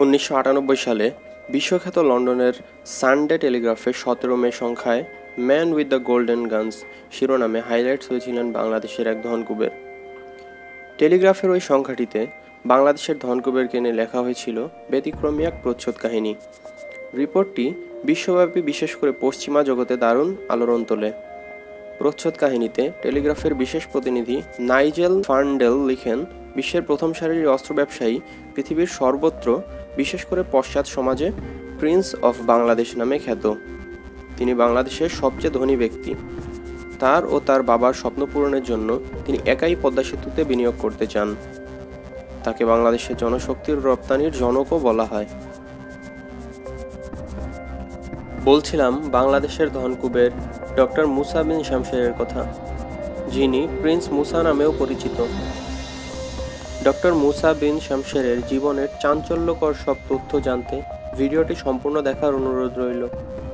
1998 সালে বিশ্বখ্যাত লন্ডনের সানডে টেলিগ্রাফে 17 মে সংখ্যায় man with the golden guns শিরোনামে হাইলাইটস হয়েছিলেন বাংলাদেশের এক ধনকুবের। টেলিগ্রাফের ওই সংখ্যাটিতে বাংলাদেশের ধনকুবেরকে নিয়ে লেখা হয়েছিল ব্যতিক্রমী এক প্রচ্ছদ কাহিনী। রিপোর্টটি বিশ্বব্যাপী বিশেষ করে পশ্চিমা জগতে দারুণ আলোড়ন তোলে। প্রচ্ছদ কাহিনীতে টেলিগ্রাফের বিশেষ প্রতিনিধি নাইজেল ফার্নডেল লিখেন, বিশ্বের প্রথম সারির অস্ত্র ব্যবসায়ী, পৃথিবীর সর্বত্র বিশেষ করে পশ্চাৎ সমাজে প্রিন্স অফ বাংলাদেশ নামে খ্যাত। তিনি বাংলাদেশের সবচেয়ে ধনী ব্যক্তি। তার ও তার বাবার স্বপ্ন পূরণের জন্য তিনি একাই পদ্মা সেতুতে বিনিয়োগ করতে চান। তাকে বাংলাদেশের জনশক্তির রপ্তানির জনকও বলা হয়। বলছিলাম বাংলাদেশের ধনকুবের ডক্টর মুসা বিন শামশেরের কথা, যিনি প্রিন্স মুসা নামেও পরিচিত। ডক্টর মুসা বিন শামশেরের জীবনের চাঞ্চল্যকর সব তথ্য জানতে ভিডিওটি সম্পূর্ণ দেখার অনুরোধ রইল।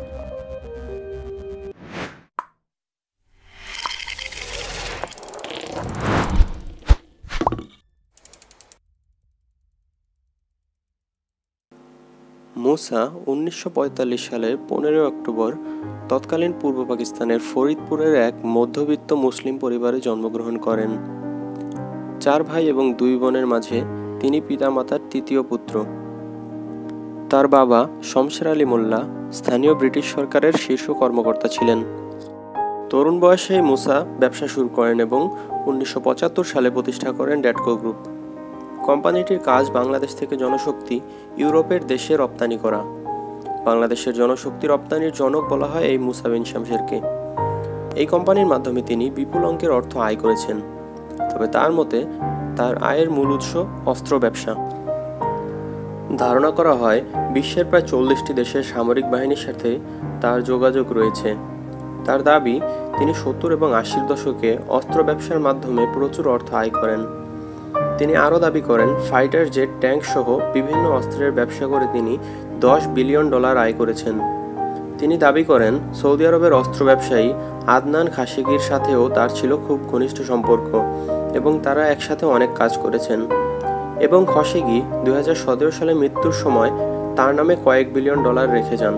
মুসা 1945 সালের 15 অক্টোবর তৎকালীন পূর্ব পাকিস্তানের ফরিদপুরের এক মধ্যবিত্ত মুসলিম পরিবারে জন্মগ্রহণ করেন। 4 ভাই এবং 2 বোনের মাঝে তিনি পিতামাতার তৃতীয় পুত্র। তার বাবা শমশের আলী মোল্লা স্থানীয় ব্রিটিশ সরকারের শীর্ষ কর্মকর্তা ছিলেন। তরুণ বয়সেই মুসা ব্যবসা শুরু করেন এবং 1975 সালে প্রতিষ্ঠা করেন ড্যাটকো গ্রুপ। কোম্পানিটির কাজ বাংলাদেশ থেকে জনশক্তি ইউরোপের দেশে রপ্তানি করা। বাংলাদেশের জনশক্তি রপ্তানির জনক বলা হয় এই মুসা বিন শামশেরকে। এই কোম্পানির মাধ্যমে তিনি বিপুল অঙ্কের অর্থ আয় করেছেন। তবে তার মতে তার আয়ের মূল উৎস অস্ত্র ব্যবসা। ধারণা করা হয় বিশ্বের প্রায় 40টি দেশের সামরিক বাহিনীর সাথে তার যোগাযোগ রয়েছে। তার দাবি তিনি 70 এবং 80-র দশকে অস্ত্র ব্যবসার মাধ্যমে প্রচুর অর্থ আয় করেন। তিনি আরও দাবি করেন ফাইটার জেট, ট্যাঙ্ক সহ বিভিন্ন অস্ত্রের ব্যবসা করে তিনি $10 বিলিয়ন আয় করেছেন। তিনি দাবি করেন সৌদি আরবের অস্ত্র ব্যবসায়ী আদনান খাশিগির সাথেও তার ছিল খুব ঘনিষ্ঠ সম্পর্ক এবং তারা একসাথে অনেক কাজ করেছেন। এবং খশিগি 2017 সালে মৃত্যুর সময় তার নামে কয়েক বিলিয়ন ডলার রেখে যান।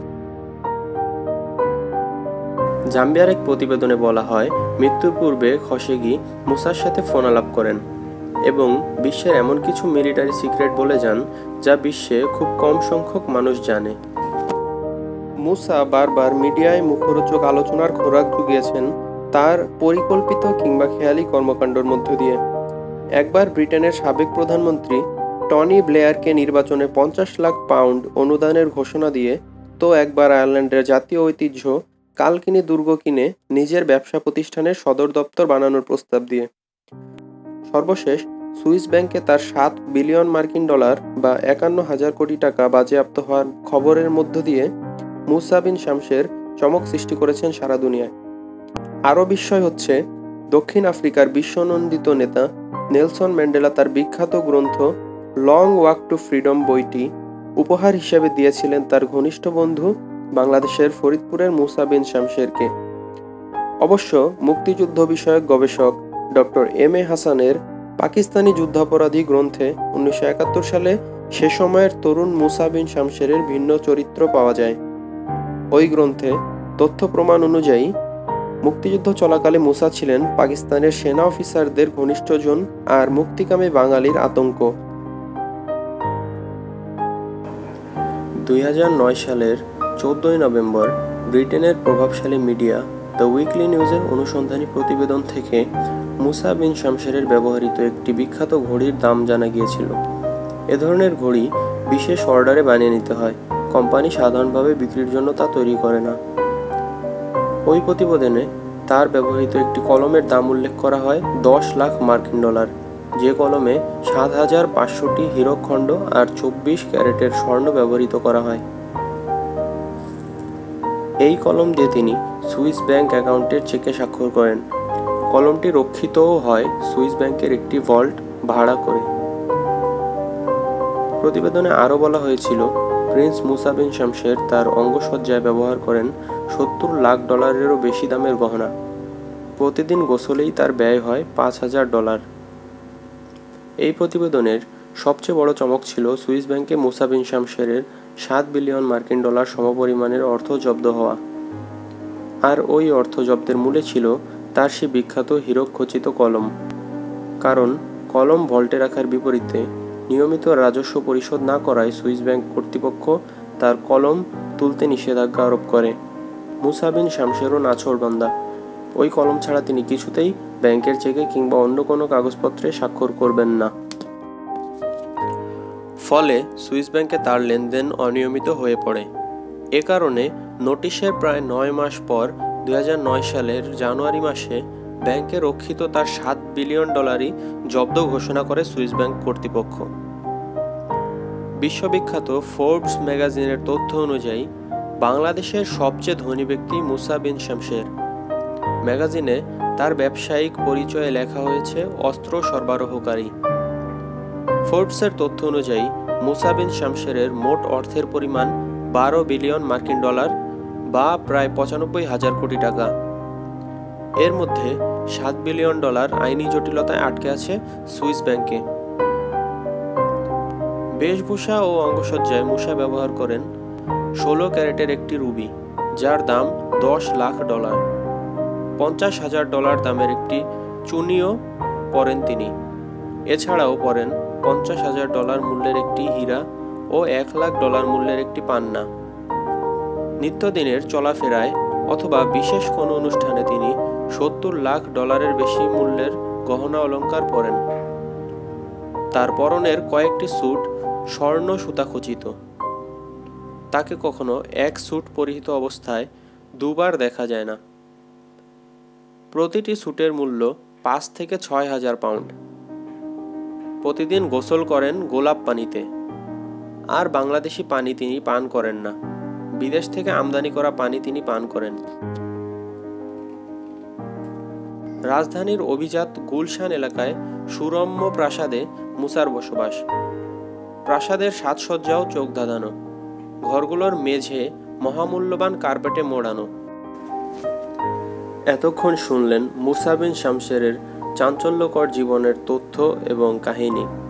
জাম্বিয়ার এক প্রতিবেদনে বলা হয়, মৃত্যুর পূর্বে খশিগি মুসার সাথে ফোন আলাপ করেন এবং বিশ্বের এমন কিছু মিলিটারি সিক্রেট বলে যান যা বিশ্বে খুব কম সংখ্যক মানুষ জানে। মুসা বারবার মিডিয়ায় মুখরোচক আলোচনার খোরাক জুগিয়েছেন তার পরিকল্পিত কিংবা খেয়ালি কর্মকাণ্ডের মধ্য দিয়ে। একবার ব্রিটেনের সাবেক প্রধানমন্ত্রী টনি ব্লেয়ারকে নির্বাচনে 50 লাখ পাউন্ড অনুদানের ঘোষণা দিয়ে, তো একবার আয়ারল্যান্ডের জাতীয় ঐতিহ্য কালকিনি দুর্গ কিনে নিজের ব্যবসা প্রতিষ্ঠানের সদর দপ্তর বানানোর প্রস্তাব দিয়ে। সর্বশেষ সুইস ব্যাংকে তার $7 বিলিয়ন বা 51,000 কোটি টাকা বাজেয়াপ্ত হওয়ার খবরের মধ্য দিয়ে মুসা বিন শামশের চমক সৃষ্টি করেছেন সারা দুনিয়ায়। আরও বিস্ময় হচ্ছে, দক্ষিণ আফ্রিকার বিশ্বনন্দিত নেতা নেলসন ম্যান্ডেলা তার বিখ্যাত গ্রন্থ লং ওয়াক টু ফ্রিডম বইটি উপহার হিসেবে দিয়েছিলেন তার ঘনিষ্ঠ বন্ধু বাংলাদেশের ফরিদপুরের মুসা বিন শামশেরকে। অবশ্য মুক্তিযুদ্ধ বিষয়ক গবেষক ডক্টর এম.এ. হাসানের পাকিস্তানি যুদ্ধাপরাধী গ্রন্থে 1971 সালে সে সময়ের তরুণ মুসা বিন শামশেরের ভিন্ন চরিত্র পাওয়া যায়। ওই গ্রন্থে তথ্য প্রমাণ অনুযায়ী মুক্তিযুদ্ধ চলাকালে মুসা ছিলেন পাকিস্তানের সেনা অফিসারদের ঘনিষ্ঠজন আর মুক্তিকামী বাঙালির আতঙ্ক। 2009 সালের 14 নভেম্বর ব্রিটেনের প্রভাবশালী মিডিয়া দ্য উইকলি নিউজের অনুসন্ধানী প্রতিবেদন থেকে মুসা বিন শামশেরের ব্যবহৃত একটি বিখ্যাত ঘড়ির দাম জানা গিয়েছিল। এ ধরনের ঘড়ি বিশেষ অর্ডারে বানিয়ে নিতে হয়, কোম্পানি সাধারণভাবে বিক্রির জন্য তা তৈরি করে না। ওই প্রতিবেদনে তার ব্যবহৃত একটি কলমের দাম উল্লেখ করা হয় $10 লাখ, যে কলমে 7,500টি হীরকখণ্ড আর 24 ক্যারেটের স্বর্ণ ব্যবহৃত করা হয়। এই কলম দিয়ে তিনি সুইস ব্যাংক অ্যাকাউন্টের চেকে স্বাক্ষর করেন। কলমটি রক্ষিতও হয় সুইস ব্যাংকের একটি ভল্ট ভাড়া করে। প্রতিবেদনে আরও বলা হয়েছিল, প্রিন্স মুসা বিন শামশের তার অঙ্গসজ্জায় ব্যবহার করেন $70 লাখ বেশি দামের গহনা। প্রতিদিন গোসলেই তার ব্যয় হয় $5,000। এই প্রতিবেদনের সবচেয়ে বড় চমক ছিল সুইস ব্যাংকে মুসা বিন শামসেরের 7 বিলিয়ন মার্কিন ডলার সমপরিমাণের অর্থ জব্দ হওয়া। আর ওই অর্থ জব্দের মূলে ছিল তার সেই বিখ্যাত হীরক খচিত কলম। কারণ কলম ভল্টে রাখার বিপরীতে নিয়মিত রাজস্ব পরিশোধ না করায় সুইস ব্যাংক কর্তৃপক্ষ তার কলম তুলতে নিষেধাজ্ঞা আরোপ করে। মুসা বিন শামসেরও নাছোড়বান্দা। ওই কলম ছাড়া তিনি কিছুতেই ব্যাংকের চেকে কিংবা অন্য কোনো কাগজপত্রে স্বাক্ষর করবেন না। ফলে সুইস ব্যাংকে তার লেনদেন অনিয়মিত হয়ে পড়ে। এ কারণে নোটিশের প্রায় 9 মাস পর 2009 সালের জানুয়ারি মাসে ব্যাংকে রক্ষিত তার 7 বিলিয়ন ডলারই জব্দ ঘোষণা করে সুইস ব্যাংক কর্তৃপক্ষ। বিশ্ববিখ্যাত ফোর্বস ম্যাগাজিনের তথ্য অনুযায়ী বাংলাদেশের সবচেয়ে ধনী ব্যক্তি মুসা বিন শামসের। ম্যাগাজিনে তার ব্যবসায়িক পরিচয়ে লেখা হয়েছে অস্ত্র সরবরাহকারী। ফোর্বসের তথ্য অনুযায়ী মুসা বিন শামসেরের মোট অর্থের পরিমাণ 12 বিলিয়ন মার্কিন ডলার বা প্রায় 95,000 কোটি টাকা। এর মধ্যে 7 বিলিয়ন ডলার আইনি জটিলতায় আটকে আছে সুইস ব্যাংকে। বেশভূষা ও অঙ্গসজ্জায় মুসা ব্যবহার করেন 16 ক্যারেটের একটি রুবি, যার দাম 10 লাখ ডলার। 50,000 ডলার দামের একটি চুনিও পরেন তিনি। এছাড়াও পরেন 50,000 ডলার মূল্যের একটি হীরা ও 1 লাখ ডলার মূল্যের একটি পান্না। নিত্যদিনের চলাফেরায় অথবা বিশেষ কোনো অনুষ্ঠানে তিনি 70 লাখ ডলারের বেশি মূল্যের গহনা অলংকার পরেন। তার পরনের কয়েকটি স্যুট স্বর্ণ সুতা খচিত। তাকে কখনো এক স্যুট পরিহিত অবস্থায় দুবার দেখা যায় না। প্রতিটি স্যুটের মূল্য 5 থেকে 6,000 পাউন্ড। প্রতিদিন গোসল করেন গোলাপ পানিতে। আর বাংলাদেশি পানি তিনি পান করেন না, বিদেশ থেকে আমদানি করা পানি তিনি পান করেন। রাজধানীর অভিজাত গুলশান এলাকায় সুরম্য প্রাসাদে মুসার বসবাস। প্রাসাদের সাজসজ্জাও চোখ ধাঁধানো। ঘরগুলোর মেঝে মহামূল্যবান কার্পেটে মোড়ানো। এতক্ষণ শুনলেন মুসা বিন শামসেরের চাঞ্চল্যকর জীবনের তথ্য এবং কাহিনী।